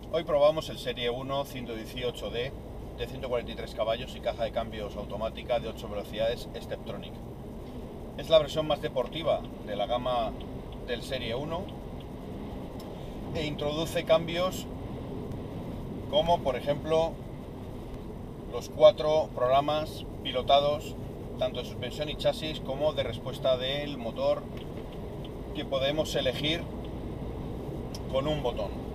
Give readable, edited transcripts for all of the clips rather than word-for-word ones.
Hoy probamos el Serie 1 118D de 143 caballos y caja de cambios automática de 8 velocidades Steptronic. Es la versión más deportiva de la gama del Serie 1 e introduce cambios como, por ejemplo, los 4 programas pilotados tanto de suspensión y chasis como de respuesta del motor, que podemos elegir con un botón.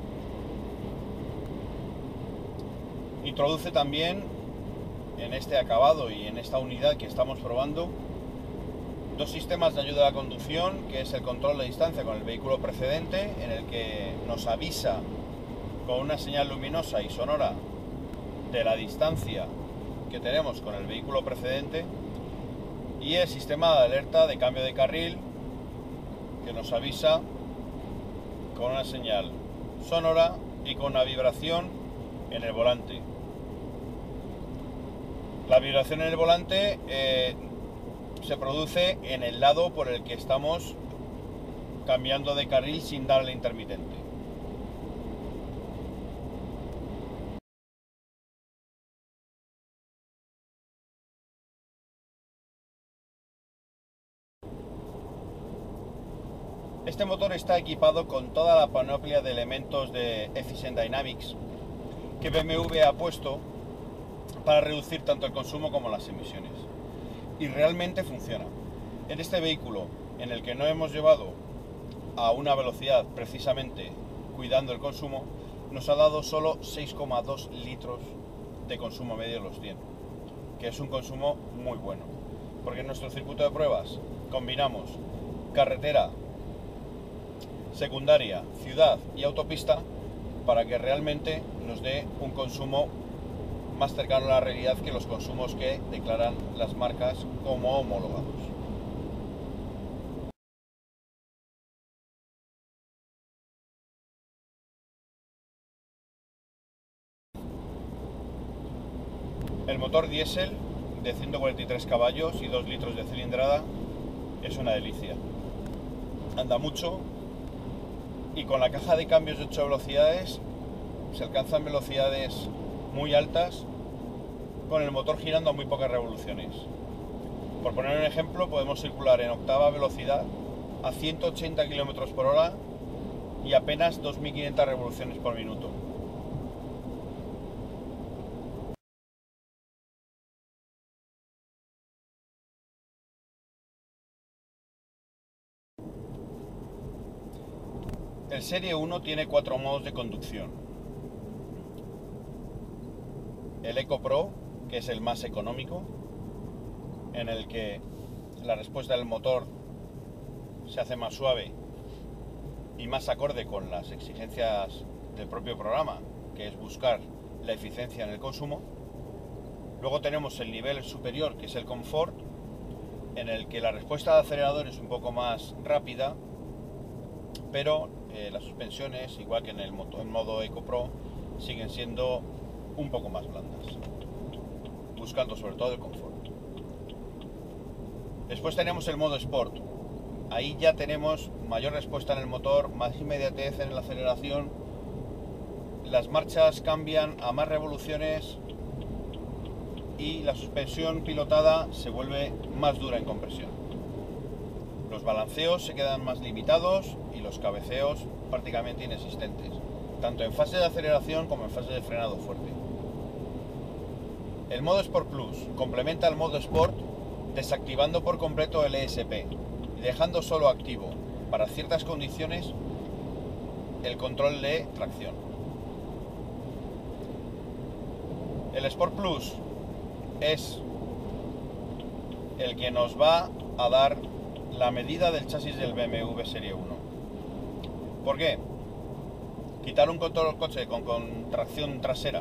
Introduce también en este acabado y en esta unidad que estamos probando 2 sistemas de ayuda a la conducción, que es el control de distancia con el vehículo precedente, en el que nos avisa con una señal luminosa y sonora de la distancia que tenemos con el vehículo precedente, y el sistema de alerta de cambio de carril, que nos avisa con una señal sonora y con una vibración en el volante. La vibración en el volante se produce en el lado por el que estamos cambiando de carril sin darle intermitente. Este motor está equipado con toda la panoplia de elementos de Efficient Dynamics que BMW ha puesto para reducir tanto el consumo como las emisiones. Y realmente funciona. En este vehículo, en el que no hemos llevado a una velocidad precisamente cuidando el consumo, nos ha dado solo 6,2 litros de consumo medio en los 100, que es un consumo muy bueno, porque en nuestro circuito de pruebas combinamos carretera, secundaria, ciudad y autopista para que realmente nos dé un consumo más cercano a la realidad que los consumos que declaran las marcas como homologados. El motor diésel de 143 caballos y 2 litros de cilindrada es una delicia. Anda mucho y con la caja de cambios de 8 velocidades se alcanzan velocidades muy altas con el motor girando a muy pocas revoluciones. Por poner un ejemplo, podemos circular en octava velocidad a 180 km por hora y apenas 2.500 revoluciones por minuto. El Serie 1 tiene 4 modos de conducción. El Eco Pro, que es el más económico, en el que la respuesta del motor se hace más suave y más acorde con las exigencias del propio programa, que es buscar la eficiencia en el consumo. Luego tenemos el nivel superior, que es el Comfort, en el que la respuesta de acelerador es un poco más rápida, pero las suspensiones, igual que en el modo Eco Pro, siguen siendo un poco más blandas, buscando sobre todo el confort. Después tenemos el modo Sport. Ahí ya tenemos mayor respuesta en el motor, más inmediatez en la aceleración, las marchas cambian a más revoluciones y la suspensión pilotada se vuelve más dura en compresión. Los balanceos se quedan más limitados y los cabeceos prácticamente inexistentes, tanto en fase de aceleración como en fase de frenado fuerte. El modo Sport Plus complementa el modo Sport desactivando por completo el ESP y dejando solo activo, para ciertas condiciones, el control de tracción. El Sport Plus es el que nos va a dar la medida del chasis del BMW Serie 1. ¿Por qué? Quitar un control coche con tracción trasera,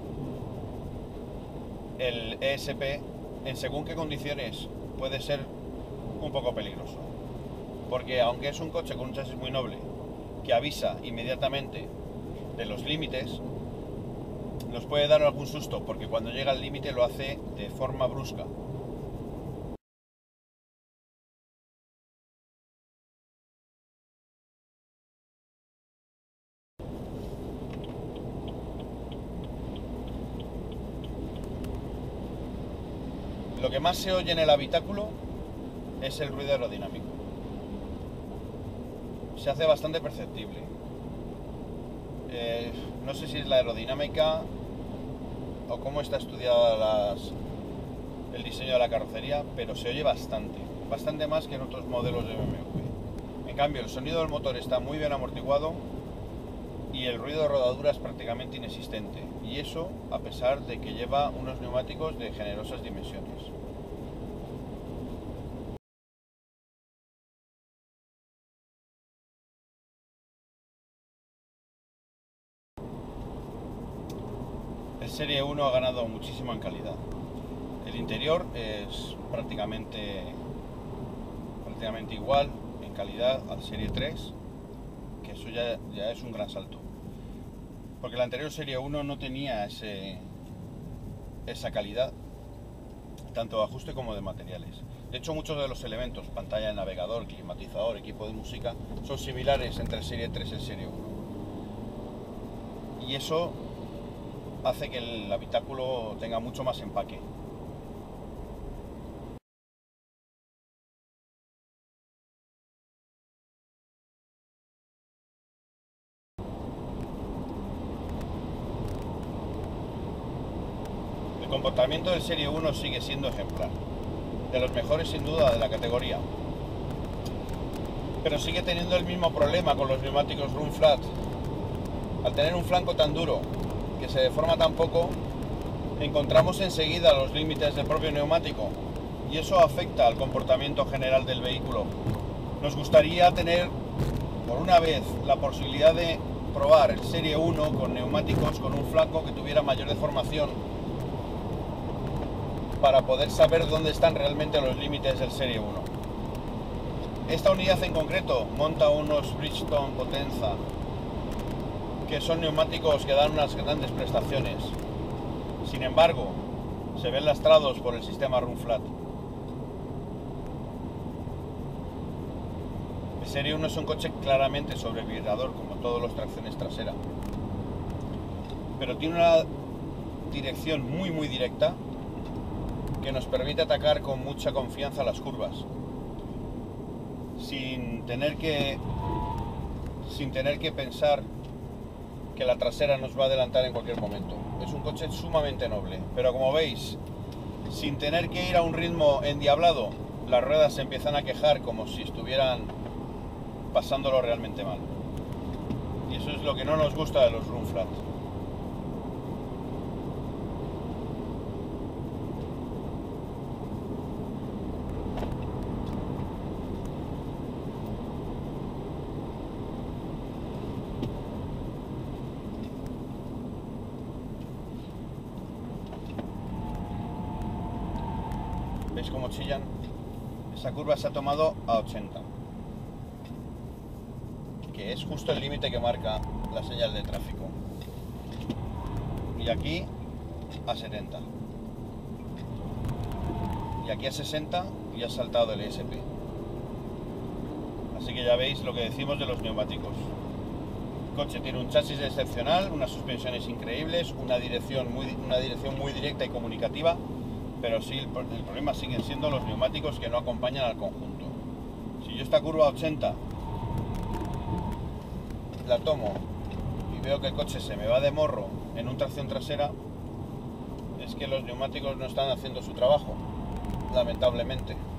el ESP, en según qué condiciones puede ser un poco peligroso, porque aunque es un coche con un chasis muy noble que avisa inmediatamente de los límites, nos puede dar algún susto, porque cuando llega al límite lo hace de forma brusca. lo que más se oye en el habitáculo es el ruido aerodinámico. Se hace bastante perceptible. No sé si es la aerodinámica o cómo está estudiada el diseño de la carrocería, pero se oye bastante más que en otros modelos de BMW. En cambio, el sonido del motor está muy bien amortiguado y el ruido de rodadura es prácticamente inexistente, y eso a pesar de que lleva unos neumáticos de generosas dimensiones. El Serie 1 ha ganado muchísimo en calidad. El interior es prácticamente igual en calidad al Serie 3, que eso ya es un gran salto. Porque la anterior Serie 1 no tenía esa calidad, tanto de ajuste como de materiales. De hecho, muchos de los elementos, pantalla de navegador, climatizador, equipo de música, son similares entre el Serie 3 y el Serie 1. Y eso hace que el habitáculo tenga mucho más empaque. El comportamiento del Serie 1 sigue siendo ejemplar, de los mejores sin duda de la categoría, pero sigue teniendo el mismo problema con los neumáticos Run Flat. Al tener un flanco tan duro que se deforma tan poco, encontramos enseguida los límites del propio neumático, y eso afecta al comportamiento general del vehículo. Nos gustaría tener por una vez la posibilidad de probar el Serie 1 con neumáticos con un flanco que tuviera mayor deformación, para poder saber dónde están realmente los límites del Serie 1. Esta unidad en concreto monta unos Bridgestone Potenza, que son neumáticos que dan unas grandes prestaciones. Sin embargo, se ven lastrados por el sistema Run Flat. El Serie 1 es un coche claramente sobrevibrador, como todos los tracciones trasera, pero tiene una dirección muy directa que nos permite atacar con mucha confianza las curvas, sin tener que pensar que la trasera nos va a adelantar en cualquier momento. Es un coche sumamente noble, pero como veis, sin tener que ir a un ritmo endiablado, las ruedas se empiezan a quejar como si estuvieran pasándolo realmente mal. Y eso es lo que no nos gusta de los Run Flat. ¿Veis cómo chillan? Esa curva se ha tomado a 80, que es justo el límite que marca la señal de tráfico. Y aquí a 70. Y aquí a 60 y ha saltado el ESP. Así que ya veis lo que decimos de los neumáticos. El coche tiene un chasis excepcional, unas suspensiones increíbles, una dirección muy directa y comunicativa, pero sí, el problema siguen siendo los neumáticos que no acompañan al conjunto. Si yo esta curva a 80 la tomo y veo que el coche se me va de morro en un tracción trasera, es que los neumáticos no están haciendo su trabajo, lamentablemente.